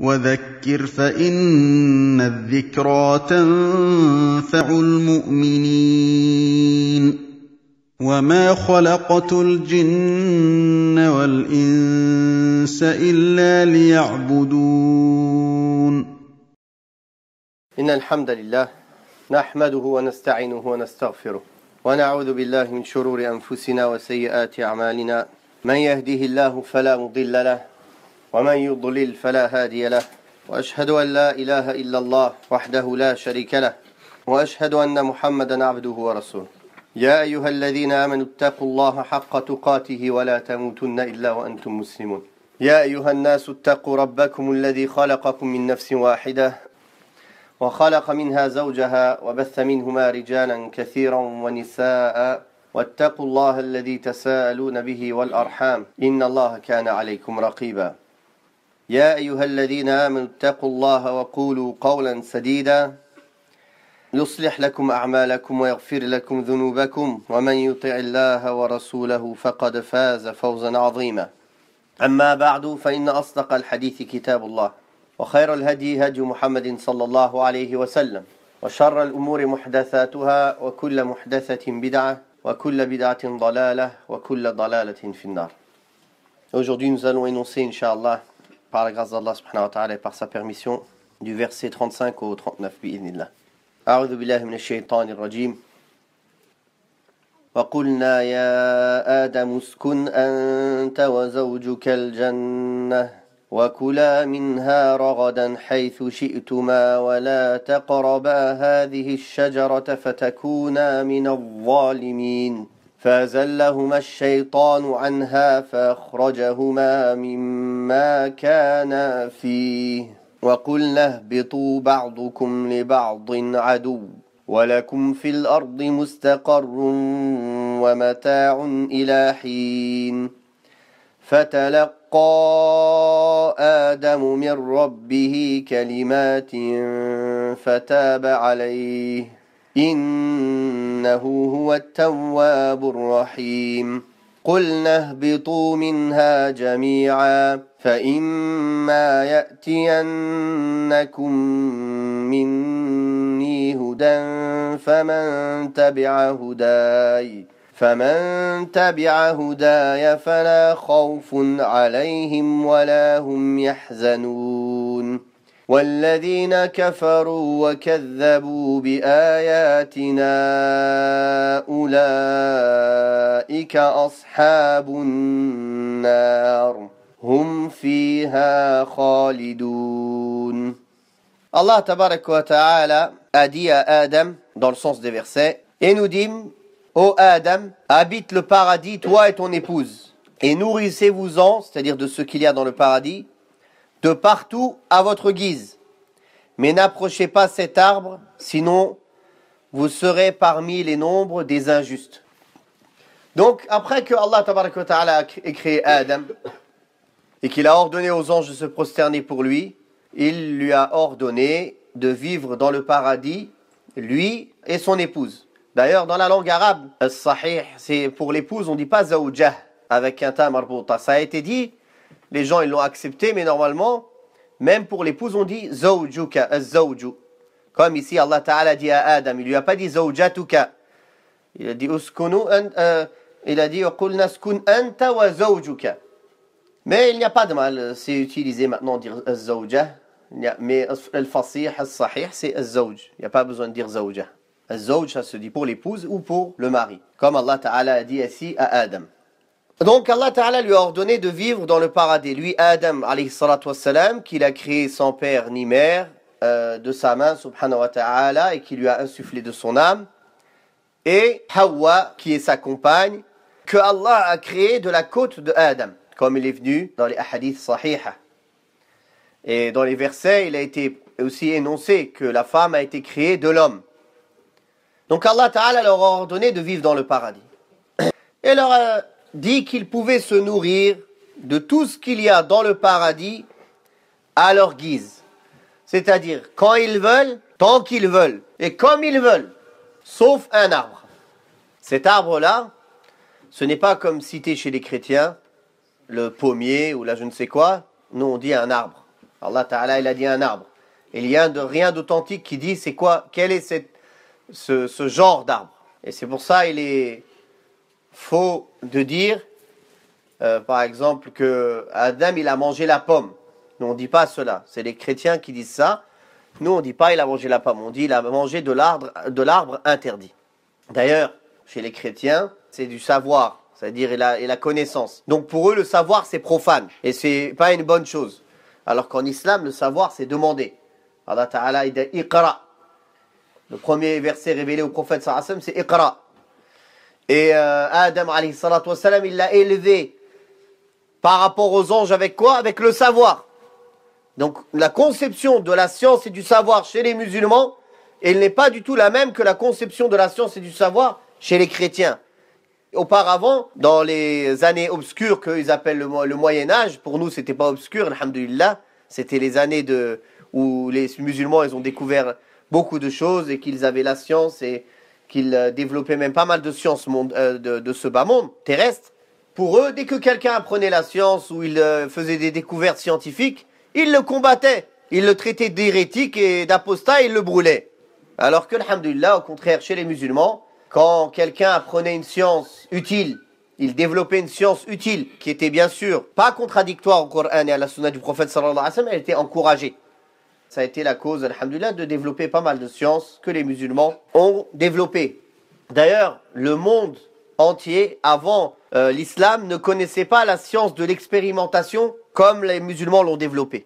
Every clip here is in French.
وذكر فإن الذكرى تنفع المؤمنين وما خلقت الجن والإنس إلا ليعبدون إن الحمد لله نحمده ونستعينه ونستغفره ونعوذ بالله من شرور أنفسنا وسيئات أعمالنا من يهده الله فلا مضل له ومن يضلل فلا هادي له وأشهد أن لا إله إلا الله وحده لا شريك له وأشهد أن محمدا عبده ورسوله يا أيها الذين آمنوا اتقوا الله حق تقاته ولا تموتن إلا وأنتم مسلمون يا أيها الناس اتقوا ربكم الذي خلقكم من نفس واحدة وخلق منها زوجها وبث منهما رجالا كثيرا ونساء واتقوا الله الذي تساءلون به والأرحام إن الله كان عليكم رقيبا يا أيها الذين آمنوا اتقوا الله وقولوا قولا سديدا يصلح لكم أعمالكم ويغفر لكم ذنوبكم ومن يطع الله ورسوله فقد فاز فوزا عظيما أما بعد فإن أصدق الحديث كتاب الله وخير الهدي هدي محمد صلى الله عليه وسلم وشر الأمور محدثاتها وكل محدثة بدعة وكل بدعة ضلالة وكل ضلالة في النار. Aujourd'hui nous allons énoncer Inch'Allah par la grâce d'Allah subhanahu wa ta'ala et par sa permission du verset 35 au 39 bi'idhnillah. أعوذ بالله من الشيطان الرجيم وقلنا يا آدم اسكن أنت وزوجك الجنة وكلا منها رغدا حيث شئتما ولا تقربا هذه الشجرة فتكونا من الظالمين فأزلهما الشيطان عنها فأخرجهما مما كانا فيه وقلنا اهبطوا بعضكم لبعض عدو ولكم في الأرض مستقر ومتاع إلى حين فتلقى آدم من ربه كلمات فتاب عليه إنه هو التواب الرحيم قلنا اهبطوا منها جميعا فإما يأتينكم مني هدى فمن تبع هداي فلا خوف عليهم ولا هم يحزنون والذين كفروا وكذبوا بآياتنا أولئك أصحاب النار هم فيها خالدون. Allah tabarak wa ta'ala a dit à Adam, dans le sens des versets, et nous dîmes, ô Adam, habite le paradis, toi et ton épouse, et nourrissez-vous-en, c'est-à-dire de ce qu'il y a dans le paradis, de partout à votre guise. Mais n'approchez pas cet arbre, sinon vous serez parmi les nombres des injustes. Donc, après que Allah tabarak wa ta'ala a créé Adam, et qu'il a ordonné aux anges de se prosterner pour lui, il lui a ordonné de vivre dans le paradis, lui et son épouse. D'ailleurs, dans la langue arabe, as-sahih, c'est pour l'épouse, on ne dit pas zawjah avec un ta marbuta. Ça a été dit, les gens ils l'ont accepté, mais normalement, même pour l'épouse, on dit zawjuka, az-zawju. Comme ici, Allah Ta'ala dit à Adam, il lui a pas dit zawjatuka. Il a dit uskunu, il a dit qulna uskun anta wa zawjuka. Mais il n'y a pas de mal, c'est utilisé maintenant de dire az-zawjah. Mais al-fasih, al-sahih, c'est az-zawj. Il n'y a pas besoin de dire zawjah. Az-zawj, ça se dit pour l'épouse ou pour le mari. Comme Allah Ta'ala a dit ici à Adam. Donc Allah Ta'ala lui a ordonné de vivre dans le paradis. Lui, Adam, alayhi salatu wassalam, qu'il a créé sans père ni mère, de sa main, subhanahu wa ta'ala, et qui lui a insufflé de son âme. Et Hawa, qui est sa compagne, que Allah a créé de la côte de Adam, comme il est venu dans les hadiths sahiha. Et dans les versets, il a été aussi énoncé que la femme a été créée de l'homme. Donc Allah Ta'ala leur a ordonné de vivre dans le paradis. Et leur a dit qu'ils pouvaient se nourrir de tout ce qu'il y a dans le paradis à leur guise. C'est-à-dire quand ils veulent, tant qu'ils veulent, et comme ils veulent, sauf un arbre. Cet arbre-là, ce n'est pas comme cité chez les chrétiens, le pommier ou là je ne sais quoi. Nous on dit un arbre. Allah Ta'ala, il a dit un arbre. Il y a rien d'authentique qui dit c'est quoi, quel est ce genre d'arbre. Et c'est pour ça il est faux de dire, par exemple, que Adam il a mangé la pomme. Nous on ne dit pas cela. C'est les chrétiens qui disent ça. Nous on ne dit pas il a mangé la pomme. On dit il a mangé de l'arbre interdit. D'ailleurs, chez les chrétiens, c'est du savoir. C'est-à-dire il a connaissance. Donc pour eux, le savoir c'est profane. Et c'est pas une bonne chose. Alors qu'en islam, le savoir c'est demander. Allah Ta'ala il dit Iqra. Le premier verset révélé au prophète sallallahu alayhi wa sallam, c'est Iqra. Et Adam alayhi salatu wa salam, il l'a élevé par rapport aux anges avec quoi? Avec le savoir. Donc la conception de la science et du savoir chez les musulmans, elle n'est pas du tout la même que la conception de la science et du savoir chez les chrétiens. Auparavant, dans les années obscures qu'ils appellent le Moyen-Âge, pour nous c'était pas obscur, alhamdoulilah, c'était les années où les musulmans ils ont découvert beaucoup de choses et qu'ils avaient la science et qu'ils développaient même pas mal de sciences de ce bas monde terrestre. Pour eux, dès que quelqu'un apprenait la science ou il faisait des découvertes scientifiques, ils le combattaient, ils le traitaient d'hérétique et d'apostat, ils le brûlaient. Alors que, alhamdoulilah, au contraire, chez les musulmans, quand quelqu'un apprenait une science utile, il développait une science utile, qui était bien sûr pas contradictoire au Coran et à la sunna du prophète sallallahu alayhi wa sallam, elle était encouragée. Ça a été la cause, alhamdoulilah, de développer pas mal de sciences que les musulmans ont développées. D'ailleurs, le monde entier, avant l'islam, ne connaissait pas la science de l'expérimentation comme les musulmans l'ont développée.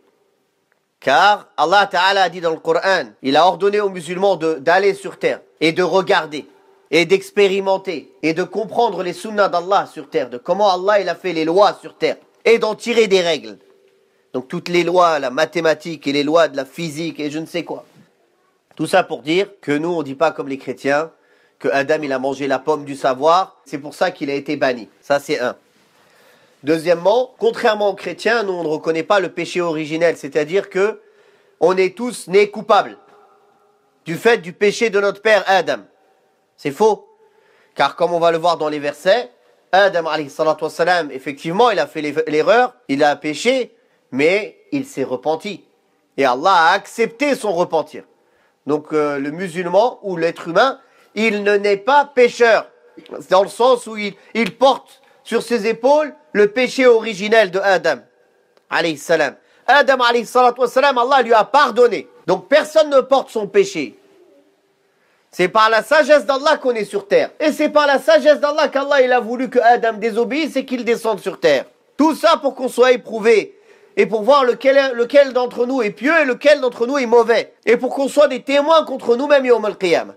Car Allah Ta'ala a dit dans le Coran, il a ordonné aux musulmans d'aller sur terre et de regarder et d'expérimenter et de comprendre les sunnas d'Allah sur terre, de comment Allah il a fait les lois sur terre et d'en tirer des règles. Donc toutes les lois, la mathématique et les lois de la physique et je ne sais quoi. Tout ça pour dire que nous on ne dit pas comme les chrétiens que Adam il a mangé la pomme du savoir, c'est pour ça qu'il a été banni. Ça c'est un. Deuxièmement, contrairement aux chrétiens, nous on ne reconnaît pas le péché originel, c'est-à-dire que on est tous nés coupables du fait du péché de notre père Adam. C'est faux, car comme on va le voir dans les versets, Adam alayhi salatu wassalam, effectivement il a fait l'erreur, il a péché, mais il s'est repenti. Et Allah a accepté son repentir. Donc le musulman ou l'être humain, il ne naît pas pécheur, dans le sens où il porte sur ses épaules le péché originel de Adam alayhi salam. Adam alayhi salatu wassalam, Allah lui a pardonné. Donc personne ne porte son péché. C'est par la sagesse d'Allah qu'on est sur terre. Et c'est par la sagesse d'Allah qu'Allah il a voulu que Adam désobéisse et qu'il descende sur terre. Tout ça pour qu'on soit éprouvé. Et pour voir lequel d'entre nous est pieux et lequel d'entre nous est mauvais. Et pour qu'on soit des témoins contre nous-mêmes yawm al-qiyamah.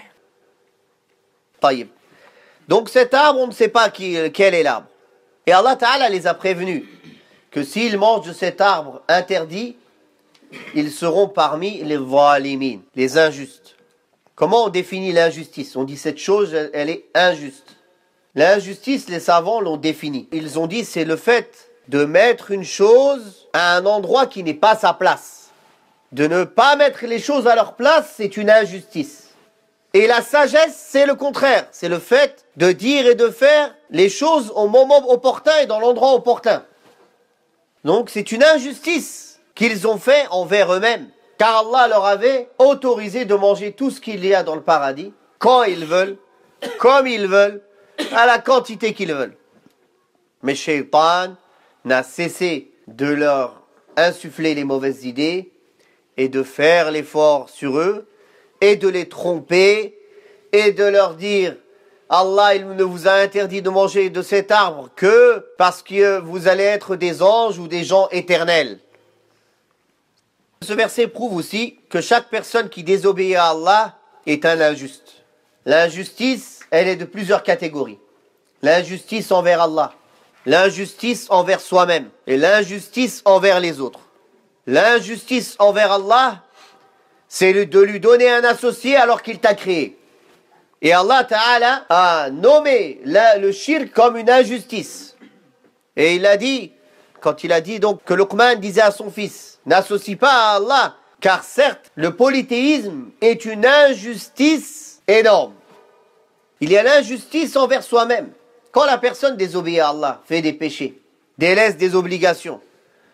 Taïb. Donc cet arbre, on ne sait pas quel est l'arbre. Et Allah Ta'ala les a prévenus que s'ils mangent de cet arbre interdit, ils seront parmi les zalimin, les injustes. Comment on définit l'injustice? On dit cette chose, elle est injuste. L'injustice, les savants l'ont définie. Ils ont dit c'est le fait de mettre une chose à un endroit qui n'est pas sa place. De ne pas mettre les choses à leur place, c'est une injustice. Et la sagesse, c'est le contraire. C'est le fait de dire et de faire les choses au moment opportun et dans l'endroit opportun. Donc c'est une injustice qu'ils ont fait envers eux-mêmes. Car Allah leur avait autorisé de manger tout ce qu'il y a dans le paradis, quand ils veulent, comme ils veulent, à la quantité qu'ils veulent. Mais Shaitan n'a cessé de leur insuffler les mauvaises idées et de faire l'effort sur eux et de les tromper et de leur dire Allah il ne vous a interdit de manger de cet arbre que parce que vous allez être des anges ou des gens éternels. Ce verset prouve aussi que chaque personne qui désobéit à Allah est un injuste. L'injustice, elle est de plusieurs catégories. L'injustice envers Allah, l'injustice envers soi-même et l'injustice envers les autres. L'injustice envers Allah, c'est de lui donner un associé alors qu'il t'a créé. Et Allah Ta'ala a nommé le shirk comme une injustice. Et il a dit, quand il a dit donc que Luqman disait à son fils, n'associe pas à Allah, car certes, le polythéisme est une injustice énorme. Il y a l'injustice envers soi-même. Quand la personne désobéit à Allah, fait des péchés, délaisse des obligations,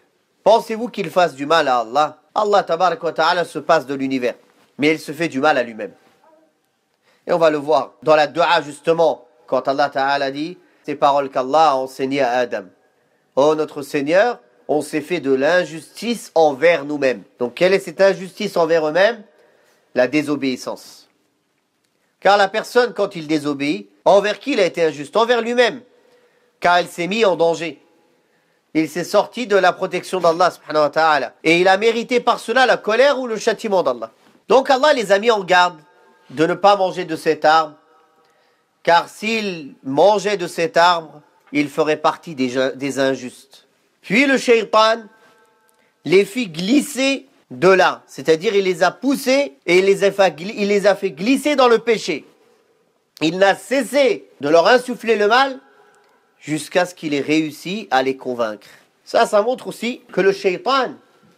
Pensez-vous qu'il fasse du mal à Allah? Allah tabarak wa ta'ala se passe de l'univers, mais il se fait du mal à lui-même. Et on va le voir dans la dua justement, quand Allah ta'ala dit ces paroles qu'Allah a enseignées à Adam. Oh notre Seigneur, on s'est fait de l'injustice envers nous-mêmes. Donc quelle est cette injustice envers eux-mêmes? La désobéissance. Car la personne, quand il désobéit, envers qui il a été injuste? Envers lui-même. Car il s'est mis en danger. Il s'est sorti de la protection d'Allah subhanahu wa ta'ala. Et il a mérité par cela la colère ou le châtiment d'Allah. Donc Allah les a mis en garde de ne pas manger de cet arbre. Car s'il mangeait de cet arbre, il ferait partie des injustes. Puis le shaitan les fit glisser de là. C'est-à-dire il les a poussés et il les a fait glisser dans le péché. Il n'a cessé de leur insuffler le mal jusqu'à ce qu'il ait réussi à les convaincre. Ça montre aussi que le shaitan,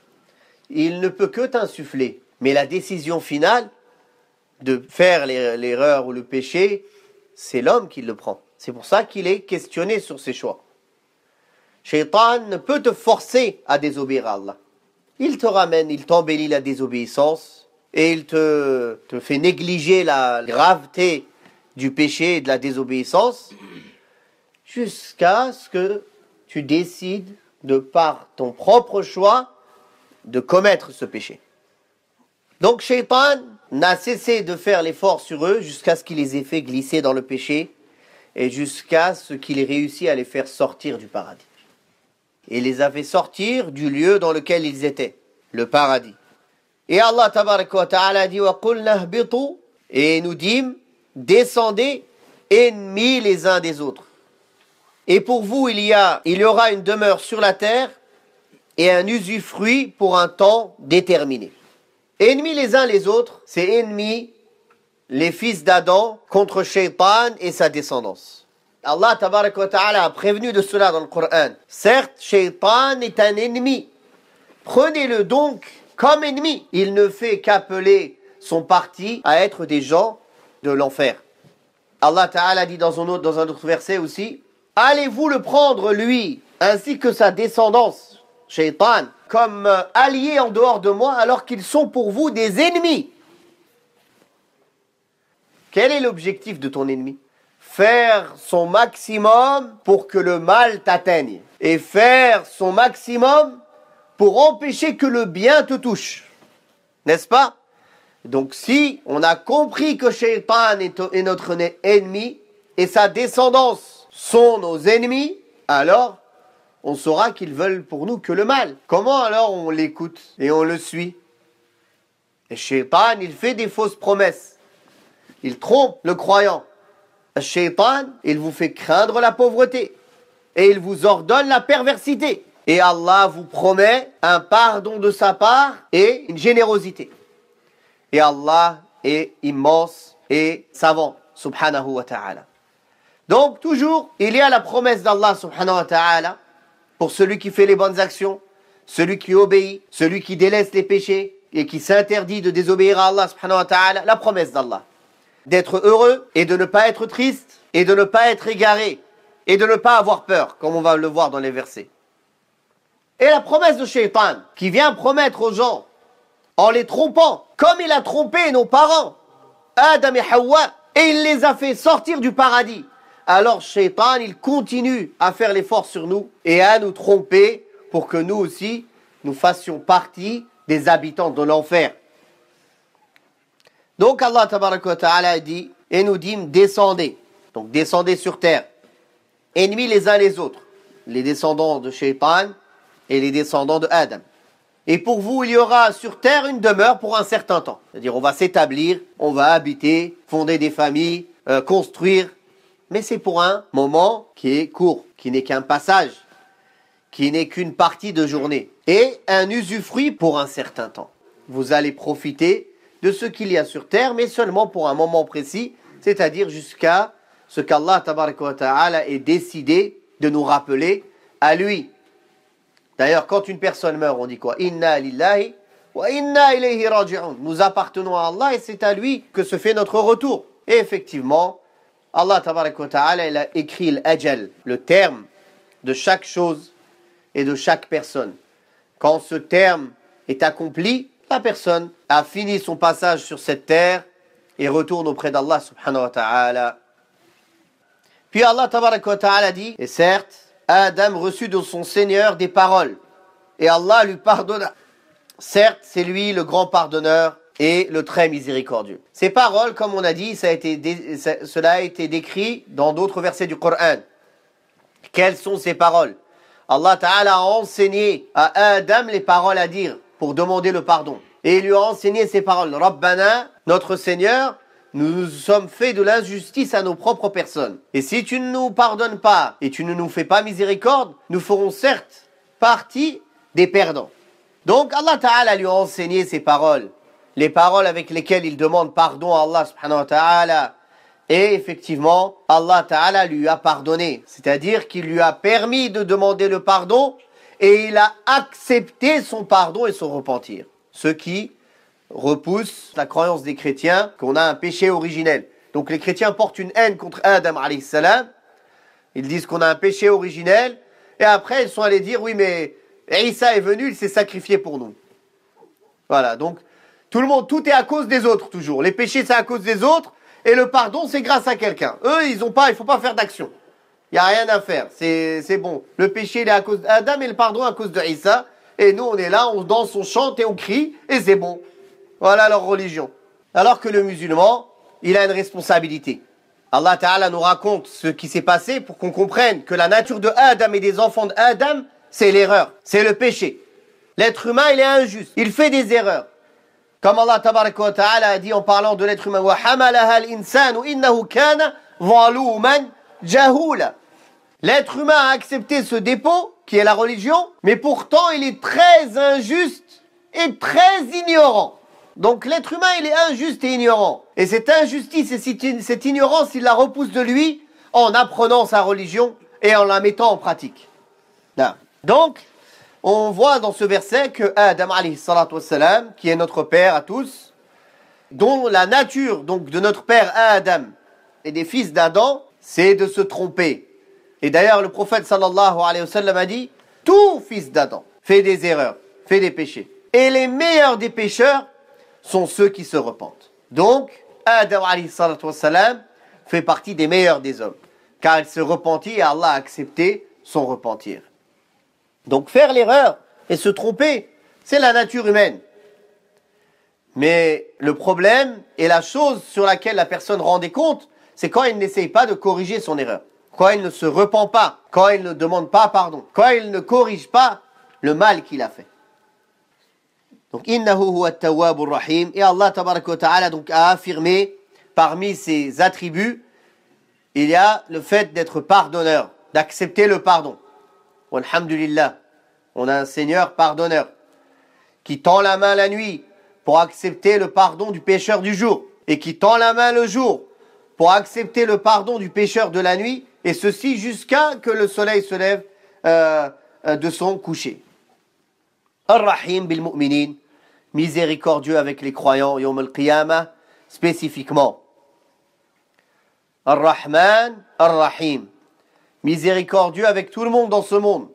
il ne peut que t'insuffler. Mais la décision finale de faire l'erreur ou le péché, c'est l'homme qui le prend. C'est pour ça qu'il est questionné sur ses choix. Shaitan ne peut te forcer à désobéir à Allah. Il te ramène, il t'embellit la désobéissance et il te fait négliger la graveté du péché et de la désobéissance jusqu'à ce que tu décides de par ton propre choix de commettre ce péché. Donc Shaitan n'a cessé de faire l'effort sur eux jusqu'à ce qu'il les ait fait glisser dans le péché et jusqu'à ce qu'il ait réussi à les faire sortir du paradis. Et les a fait sortir du lieu dans lequel ils étaient, le paradis. Et Allah tabaraka wa ta'ala dit wa qulna ihbitu, et nous dîmes descendez ennemis les uns des autres. Et pour vous il y aura une demeure sur la terre et un usufruit pour un temps déterminé. Ennemis les uns les autres, c'est ennemis les fils d'Adam contre Shaitan et sa descendance. Allah tabaraka wa ta'ala a prévenu de cela dans le Coran. Certes, Shaitan est un ennemi. Prenez-le donc comme ennemi. Il ne fait qu'appeler son parti à être des gens de l'enfer. Allah ta'ala dit dans un autre verset aussi, allez-vous le prendre lui, ainsi que sa descendance, Shaitan, comme alliés en dehors de moi, alors qu'ils sont pour vous des ennemis? Quel est l'objectif de ton ennemi? Faire son maximum pour que le mal t'atteigne. Et faire son maximum pour empêcher que le bien te touche. N'est-ce pas? Donc si on a compris que Shaitan est notre ennemi et sa descendance sont nos ennemis, alors on saura qu'ils veulent pour nous que le mal. Comment alors on l'écoute et on le suit? Et Shaitan, il fait des fausses promesses. Il trompe le croyant. Shaitan, il vous fait craindre la pauvreté et il vous ordonne la perversité. Et Allah vous promet un pardon de sa part et une générosité. Et Allah est immense et savant, subhanahu wa ta'ala. Donc toujours, il y a la promesse d'Allah subhanahu wa ta'ala pour celui qui fait les bonnes actions, celui qui obéit, celui qui délaisse les péchés et qui s'interdit de désobéir à Allah subhanahu wa ta'ala, la promesse d'Allah. D'être heureux et de ne pas être triste et de ne pas être égaré et de ne pas avoir peur, comme on va le voir dans les versets. Et la promesse de Shaitan, qui vient promettre aux gens, en les trompant, comme il a trompé nos parents, Adam et Hawa, et il les a fait sortir du paradis. Alors Shaitan, il continue à faire l'effort sur nous et à nous tromper pour que nous aussi, nous fassions partie des habitants de l'enfer. Donc Allah tabaraka wa ta'ala dit, et nous dit, descendez. Donc descendez sur terre. Ennemis les uns les autres. Les descendants de Shaitan et les descendants de Adam. Et pour vous, il y aura sur terre une demeure pour un certain temps. C'est-à-dire, on va s'établir, on va habiter, fonder des familles, construire. Mais c'est pour un moment qui est court, qui n'est qu'un passage, qui n'est qu'une partie de journée. Et un usufruit pour un certain temps. Vous allez profiter de ce qu'il y a sur terre, mais seulement pour un moment précis, c'est-à-dire jusqu'à ce qu'Allah tabaraka wa ta'ala ait décidé de nous rappeler à lui. D'ailleurs, quand une personne meurt, on dit quoi? Inna lillahi wa inna ilayhi raji'un. Nous appartenons à Allah et c'est à lui que se fait notre retour. Et effectivement, Allah tabaraka wa ta'ala, il a écrit l'ajal, le terme de chaque chose et de chaque personne. Quand ce terme est accompli, la personne a fini son passage sur cette terre et retourne auprès d'Allah subhanahu wa ta'ala. Puis Allah tabaraka wa ta'ala dit, et certes, Adam reçut de son Seigneur des paroles, et Allah lui pardonna. Certes, c'est lui le grand pardonneur et le très miséricordieux. Ces paroles, comme on a dit, cela a été décrit dans d'autres versets du Coran. Quelles sont ces paroles? Allah Ta'ala a enseigné à Adam les paroles à dire pour demander le pardon. Et il lui a enseigné ces paroles. Rabbana, notre Seigneur, nous nous sommes fait de l'injustice à nos propres personnes. Et si tu ne nous pardonnes pas et tu ne nous fais pas miséricorde, nous ferons certes partie des perdants. Donc Allah Ta'ala lui a enseigné ces paroles. Les paroles avec lesquelles il demande pardon à Allah subhanahu wa ta'ala. Et effectivement, Allah Ta'ala lui a pardonné. C'est-à-dire qu'il lui a permis de demander le pardon et il a accepté son pardon et son repentir. Ce qui repousse la croyance des chrétiens qu'on a un péché originel. Donc les chrétiens portent une haine contre Adam alayhi salam. Ils disent qu'on a un péché originel. Et après, ils sont allés dire, oui, mais Isa est venu, il s'est sacrifié pour nous. Voilà, donc tout le monde, tout est à cause des autres toujours. Les péchés, c'est à cause des autres. Et le pardon, c'est grâce à quelqu'un. Eux, il faut pas faire d'action. Il n'y a rien à faire. C'est bon. Le péché, il est à cause d'Adam et le pardon à cause de Isa. Et nous, on est là, on danse, on chante et on crie. Et c'est bon. Voilà leur religion. Alors que le musulman, il a une responsabilité. Allah Ta'ala nous raconte ce qui s'est passé pour qu'on comprenne que la nature de Adam et des enfants d'Adam, c'est l'erreur. C'est le péché. L'être humain, il est injuste. Il fait des erreurs. Comme Allah tabaraka wa ta'ala a dit en parlant de l'être humain, وَحَمَلَهَا الْإِنسَانُ إِنَّهُ كَانَ ظَلُومًا جَهُولًا. L'être humain a accepté ce dépôt, qui est la religion, mais pourtant il est très injuste et très ignorant. Donc l'être humain, il est injuste et ignorant. Et cette injustice et cette ignorance, il la repousse de lui en apprenant sa religion et en la mettant en pratique. Donc, on voit dans ce verset que Adam alayhi salatu wassalam, qui est notre père à tous, dont la nature donc de notre père Adam et des fils d'Adam, c'est de se tromper. Et d'ailleurs le prophète sallallahu alayhi wa sallam a dit, tout fils d'Adam fait des erreurs, fait des péchés. Et les meilleurs des pécheurs sont ceux qui se repentent. Donc Adam alayhi salatu wassalam fait partie des meilleurs des hommes, car il se repentit et Allah a accepté son repentir. Donc faire l'erreur et se tromper, c'est la nature humaine. Mais le problème et la chose sur laquelle la personne rend des comptes, c'est quand il n'essaye pas de corriger son erreur. Quand il ne se repent pas, quand il ne demande pas pardon, quand il ne corrige pas le mal qu'il a fait. Donc, innahu huwa at-tawwabur rahim. Et Allah tabaraka wa ta'ala donc a affirmé, parmi ses attributs, il y a le fait d'être pardonneur, d'accepter le pardon. Walhamdulillah, on a un Seigneur pardonneur qui tend la main la nuit pour accepter le pardon du pécheur du jour et qui tend la main le jour pour accepter le pardon du pécheur de la nuit, et ceci jusqu'à que le soleil se lève de son coucher. Ar-Rahim bil mu'minin, miséricordieux avec les croyants, Yawm al-Qiyamah spécifiquement. Ar-Rahman, Ar-Rahim, miséricordieux avec tout le monde dans ce monde.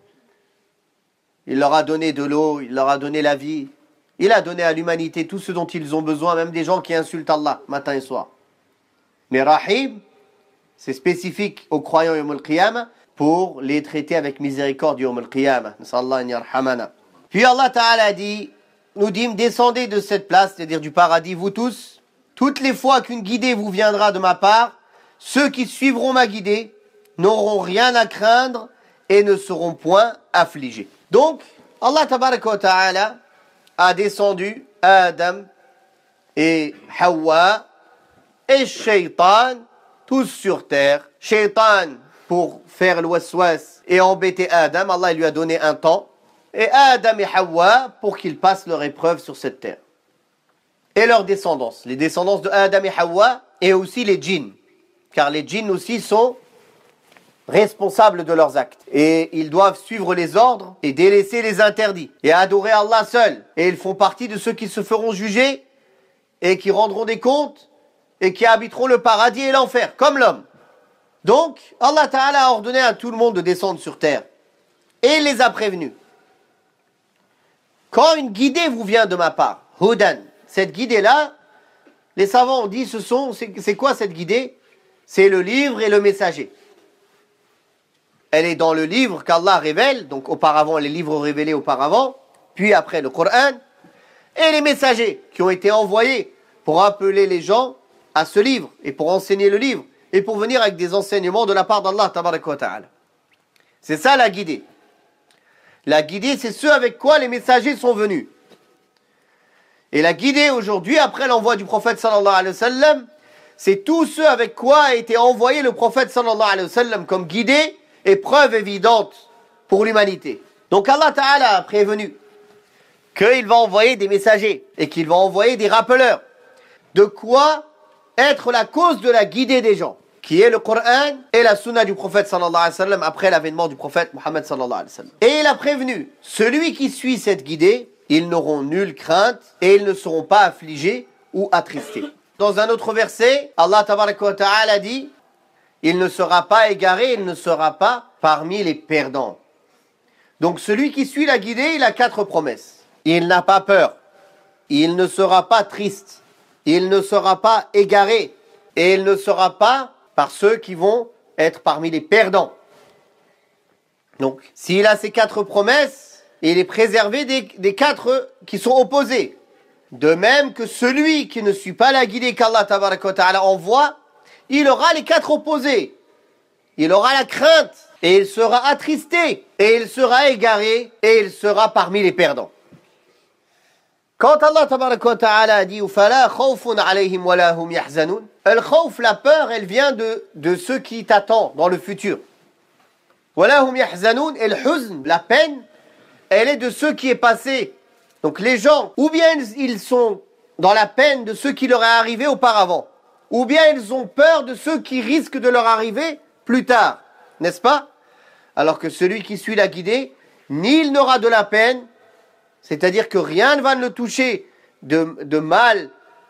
Il leur a donné de l'eau, il leur a donné la vie. Il a donné à l'humanité tout ce dont ils ont besoin, même des gens qui insultent Allah matin et soir. Mais Rahim, c'est spécifique aux croyants Yawm al-Qiyamah pour les traiter avec miséricorde Yawm al-Qiyamah. Puis Allah Ta'ala nous dit, descendez de cette place, c'est-à-dire du paradis, vous tous, toutes les fois qu'une guidée vous viendra de ma part, ceux qui suivront ma guidée n'auront rien à craindre et ne seront point affligés. Donc, Allah tabaraka wa ta'ala a descendu Adam et Hawa et Shaitan, tous sur terre. Shaitan pour faire le waswas et embêter Adam, Allah lui a donné un temps. Et Adam et Hawa pour qu'ils passent leur épreuve sur cette terre. Et leurs descendants, les descendants de Adam et Hawa, et aussi les djinns. Car les djinns aussi sont responsables de leurs actes. Et ils doivent suivre les ordres et délaisser les interdits. Et adorer Allah seul. Et ils font partie de ceux qui se feront juger et qui rendront des comptes et qui habiteront le paradis et l'enfer, comme l'homme. Donc, Allah Ta'ala a ordonné à tout le monde de descendre sur terre. Et il les a prévenus. Quand une guidée vous vient de ma part, hudan, cette guidée-là, les savants ont dit, c'est quoi cette guidée? C'est le livre et le messager. Elle est dans le livre qu'Allah révèle, donc auparavant, les livres révélés auparavant, puis après le Coran, et les messagers qui ont été envoyés pour appeler les gens à ce livre, et pour enseigner le livre, et pour venir avec des enseignements de la part d'Allah, tabaraka wa ta'ala. C'est ça la guidée. La guidée, c'est ce avec quoi les messagers sont venus. Et la guidée aujourd'hui, après l'envoi du prophète sallallahu alayhi wa sallam, c'est tout ce avec quoi a été envoyé le prophète sallallahu alayhi wa sallam comme guidée et preuve évidente pour l'humanité. Donc Allah Ta'ala a prévenu qu'il va envoyer des messagers et qu'il va envoyer des rappeleurs. De quoi être la cause de la guidée des gens, qui est le Coran et la Sunna du prophète sallallahu alayhi wa sallam après l'avènement du prophète Muhammad sallallahu alayhi wa sallam. Et il a prévenu, celui qui suit cette guidée, ils n'auront nulle crainte et ils ne seront pas affligés ou attristés. Dans un autre verset, Allah tabaraka wa ta'ala dit, il ne sera pas égaré, il ne sera pas parmi les perdants. Donc celui qui suit la guidée, il a 4 promesses. Il n'a pas peur, il ne sera pas triste, il ne sera pas égaré et il ne sera pas par ceux qui vont être parmi les perdants. Donc s'il a ces 4 promesses, il est préservé des 4 qui sont opposés. De même que celui qui ne suit pas la guidée qu'Allah tabaraka wa ta'ala envoie, il aura les 4 opposés. Il aura la crainte, et il sera attristé, et il sera égaré, et il sera parmi les perdants. Quand Allah tabaraka wa ta'ala a dit « Fala khawfun alayhim wa la hum yahzanun » al-khawf, la peur, elle vient de ce qui t'attend dans le futur. « Wa la hum yahzanun » et le huzn, la peine, elle est de ce qui est passé. Donc les gens, ou bien ils sont dans la peine de ce qui leur est arrivé auparavant, ou bien ils ont peur de ce qui risque de leur arriver plus tard, n'est-ce pas? Alors que celui qui suit la guidée, ni il n'aura de la peine, c'est-à-dire que rien ne va le toucher de mal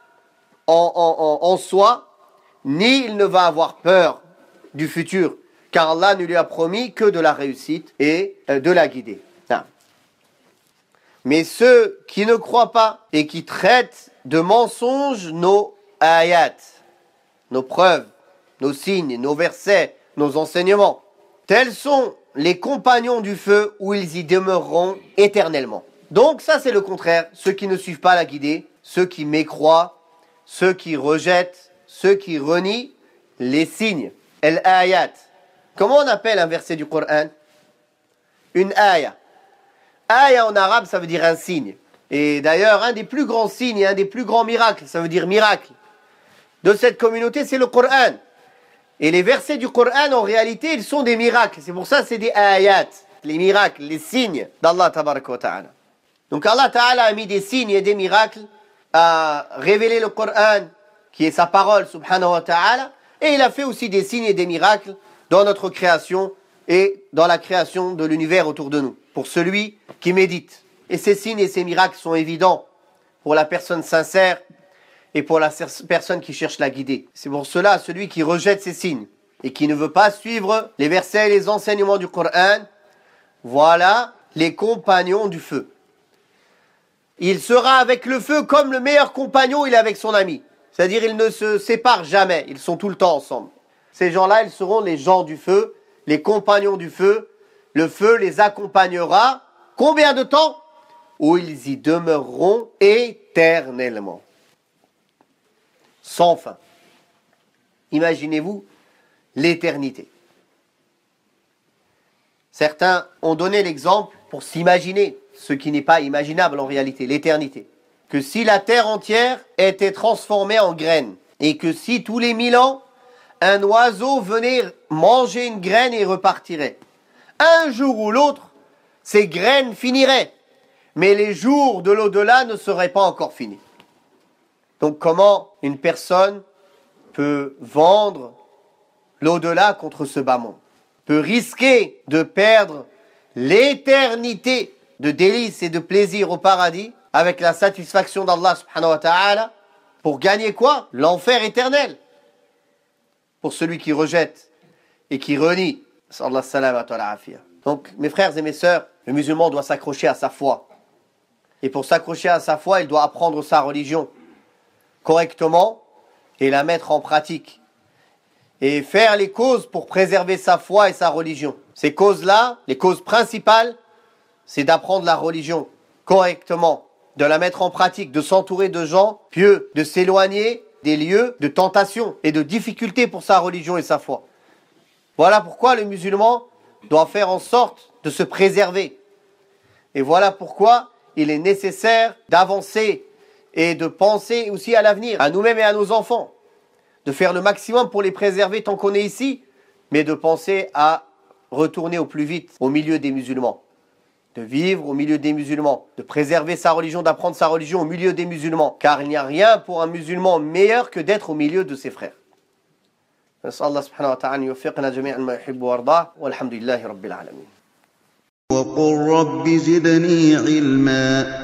en soi, ni il ne va avoir peur du futur, car Allah ne lui a promis que de la réussite et de la guider. Mais ceux qui ne croient pas et qui traitent de mensonges nos ayats, nos preuves, nos signes, nos versets, nos enseignements, tels sont les compagnons du feu où ils y demeureront éternellement. Donc ça c'est le contraire, ceux qui ne suivent pas la guidée, ceux qui mécroient, ceux qui rejettent, ceux qui renient les signes, al-ayat. Comment on appelle un verset du Coran? Une ayah. Aya en arabe, ça veut dire un signe. Et d'ailleurs, un des plus grands signes et un des plus grands miracles, ça veut dire miracle, de cette communauté, c'est le Coran. Et les versets du Coran, en réalité, ils sont des miracles. C'est pour ça que c'est des ayat, les miracles, les signes d'Allah tabaraka wa ta'ala. Donc Allah ta'ala a mis des signes et des miracles, a révélé le Coran, qui est sa parole, subhanahu wa ta'ala, et il a fait aussi des signes et des miracles dans notre création et dans la création de l'univers autour de nous, pour celui qui médite. Et ces signes et ces miracles sont évidents pour la personne sincère et pour la personne qui cherche la guider. C'est pour cela, celui qui rejette ces signes et qui ne veut pas suivre les versets et les enseignements du Coran, voilà les compagnons du feu. Il sera avec le feu comme le meilleur compagnon il est avec son ami. C'est-à-dire ils ne se séparent jamais, ils sont tout le temps ensemble. Ces gens-là, ils seront les gens du feu, les compagnons du feu. Le feu les accompagnera. Combien de temps? Où ils y demeureront éternellement. Sans fin. Imaginez-vous l'éternité. Certains ont donné l'exemple pour s'imaginer ce qui n'est pas imaginable en réalité, l'éternité. Que si la terre entière était transformée en graines et que si tous les 1000 ans, un oiseau venait manger une graine et repartirait. Un jour ou l'autre, ces graines finiraient, mais les jours de l'au-delà ne seraient pas encore finis. Donc comment une personne peut vendre l'au-delà contre ce bas monde? Peut risquer de perdre l'éternité de délices et de plaisir au paradis avec la satisfaction d'Allah subhanahu wa ta'ala pour gagner quoi? L'enfer éternel. Pour celui qui rejette et qui renie. Donc, mes frères et mes sœurs, le musulman doit s'accrocher à sa foi. Et pour s'accrocher à sa foi, il doit apprendre sa religion correctement et la mettre en pratique. Et faire les causes pour préserver sa foi et sa religion. Ces causes-là, les causes principales, c'est d'apprendre la religion correctement, de la mettre en pratique, de s'entourer de gens pieux, de s'éloigner des lieux de tentation et de difficulté pour sa religion et sa foi. Voilà pourquoi le musulman doit faire en sorte de se préserver. Et voilà pourquoi il est nécessaire d'avancer et de penser aussi à l'avenir, à nous-mêmes et à nos enfants. De faire le maximum pour les préserver tant qu'on est ici, mais de penser à retourner au plus vite au milieu des musulmans. De vivre au milieu des musulmans, de préserver sa religion, d'apprendre sa religion au milieu des musulmans. Car il n'y a rien pour un musulman meilleur que d'être au milieu de ses frères. نسأل الله سبحانه وتعالى أن يوفقنا جميعا ما يحب ويرضاه والحمد لله رب العالمين. وقل رب زدني علما